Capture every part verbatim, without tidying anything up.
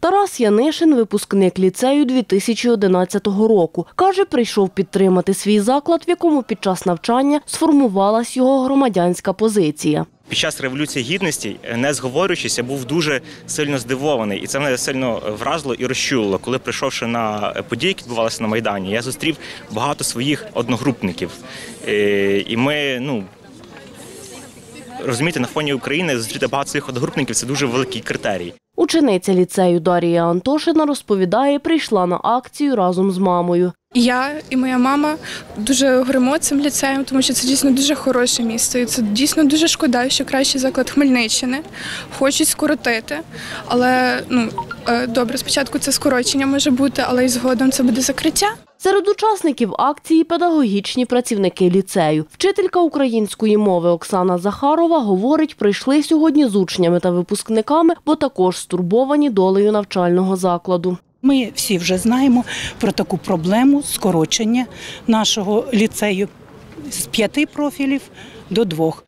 Тарас Янишин – випускник ліцею дві тисячі одинадцятого року. Каже, прийшов підтримати свій заклад, в якому під час навчання сформувалась його громадянська позиція. Під час Революції Гідності, не зговорюючись, я був дуже сильно здивований. І це мене сильно вразило і розчулило. Коли, прийшовши на події, які відбувалися на Майдані, я зустрів багато своїх одногрупників. І ми, ну, розумієте, на фоні України зустріти багато своїх одногрупників – це дуже великий критерій. Учениця ліцею Дарія Антошина розповідає, прийшла на акцію разом з мамою. Я і моя мама дуже горимо цим ліцеєм, тому що це дійсно дуже хороше місто. І це дійсно дуже шкода, що кращий заклад Хмельниччини хочуть скоротити. Але, ну, добре, спочатку це скорочення може бути, але і згодом це буде закриття. Серед учасників акції – педагогічні працівники ліцею. Вчителька української мови Оксана Захарова говорить, прийшли сьогодні з учнями та випускниками, бо також стурбовані долею навчального закладу. Ми всі вже знаємо про таку проблему скорочення нашого ліцею з п'яти профілів до двох.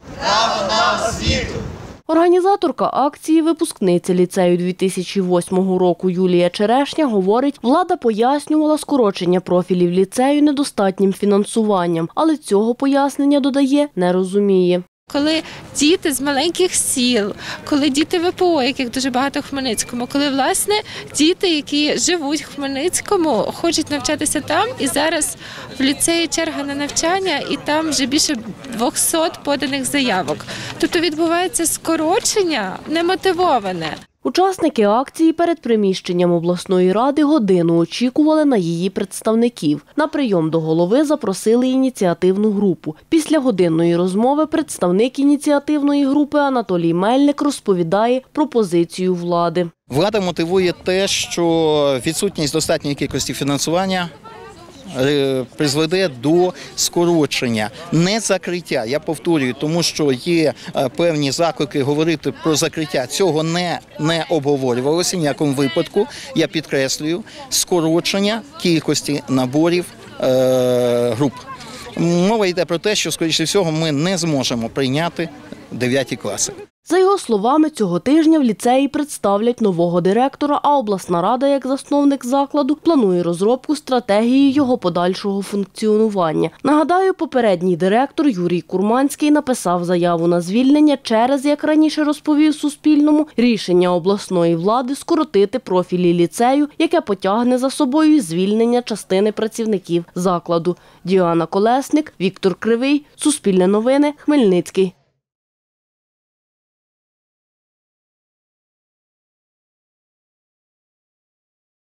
Організаторка акції, випускниця ліцею дві тисячі восьмого року Юлія Черешня говорить, влада пояснювала скорочення профілів ліцею недостатнім фінансуванням, але цього пояснення, додає, не розуміє. Коли діти з маленьких сіл, коли діти В П О, яких дуже багато в Хмельницькому, коли, власне, діти, які живуть в Хмельницькому, хочуть навчатися там, і зараз в ліцеї черга на навчання, і там вже більше двохсот поданих заявок. Тобто відбувається скорочення немотивоване. Учасники акції перед приміщенням обласної ради годину очікували на її представників. На прийом до голови запросили ініціативну групу. Після годинної розмови представник ініціативної групи Анатолій Мельник розповідає про позицію влади. Влада мотивує те, що відсутність достатньої кількості фінансування призведе до скорочення, не закриття. Я повторюю, тому що є певні заклики говорити про закриття. Цього не, не обговорювалося ні в якому випадку. Я підкреслюю, скорочення кількості наборів е, груп. Мова йде про те, що, скоріше всього, ми не зможемо прийняти дев'яті класи. За його словами, цього тижня в ліцеї представлять нового директора, а обласна рада, як засновник закладу, планує розробку стратегії його подальшого функціонування. Нагадаю, попередній директор Юрій Курманський написав заяву на звільнення через, як раніше розповів Суспільному, рішення обласної влади скоротити профілі ліцею, яке потягне за собою звільнення частини працівників закладу. Діана Колесник, Віктор Кривий, Суспільне новини, Хмельницький.